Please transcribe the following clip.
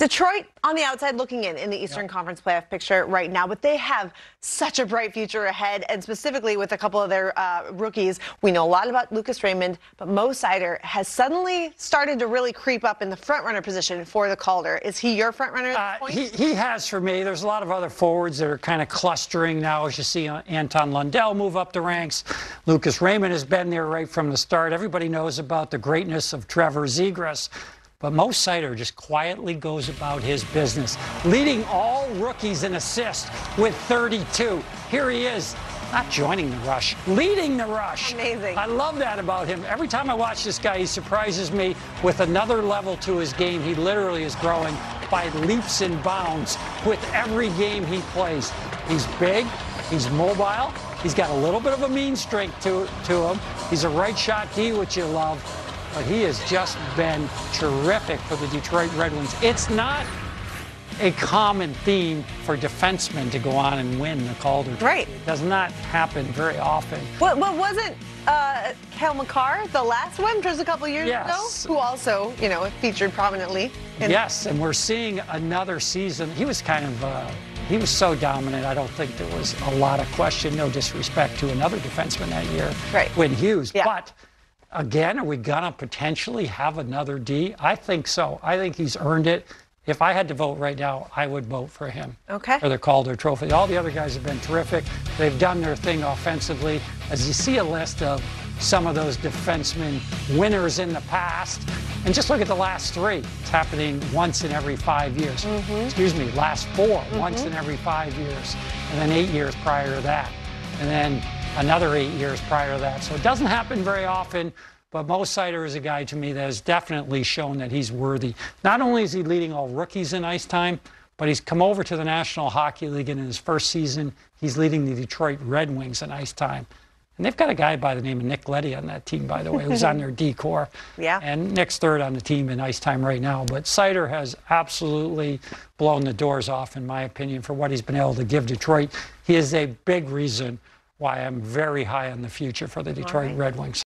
Detroit on the outside looking in the Eastern Conference playoff picture right now, but they have such a bright future ahead, and specifically with a couple of their rookies. We know a lot about Lucas Raymond, but Mo Seider has suddenly started to really creep up in the front-runner position for the Calder. Is he your front-runner at this point? He has for me. There's a lot of other forwards that are kind of clustering now, as you see Anton Lundell move up the ranks. Lucas Raymond has been there right from the start. Everybody knows about the greatness of Trevor Zegras. But Mo Seider just quietly goes about his business, leading all rookies in assists with 32. Here he is, not joining the rush, leading the rush. Amazing. I love that about him. Every time I watch this guy, he surprises me with another level to his game. He literally is growing by leaps and bounds with every game he plays. He's big, he's mobile, he's got a little bit of a mean streak to him. He's a right shot D, which you love. But he has just been terrific for the Detroit Red Wings. It's not a common theme for defensemen to go on and win the Calder Trophy. Right. It does not happen very often. What wasn't Cale Makar the last one just a couple years ago? Who also, featured prominently. Yes, and we're seeing another season. He was kind of, he was so dominant, I don't think there was a lot of question, no disrespect to another defenseman that year, Quinn Hughes. Yeah. But again, are we going to potentially have another D? I think so. I think he's earned it. If I had to vote right now, I would vote for him for the Calder Trophy. All the other guys have been terrific. They've done their thing offensively. As you see a list of some of those defensemen winners in the past, and just look at the last three. It's happening once in every 5 years. Excuse me, last four, once in every 5 years. And then 8 years prior to that. And then another 8 years prior to that. So it doesn't happen very often, but Mo Seider is a guy to me that has definitely shown that he's worthy. Not only is he leading all rookies in ice time, but he's come over to the National Hockey League, and in his first season, he's leading the Detroit Red Wings in ice time. And they've got a guy by the name of Nick Leddy on that team, by the way, who's on their D-core. And Nick's third on the team in ice time right now. But Seider has absolutely blown the doors off, in my opinion, for what he's been able to give Detroit. He is a big reason why I'm very high on the future for the Detroit Red Wings.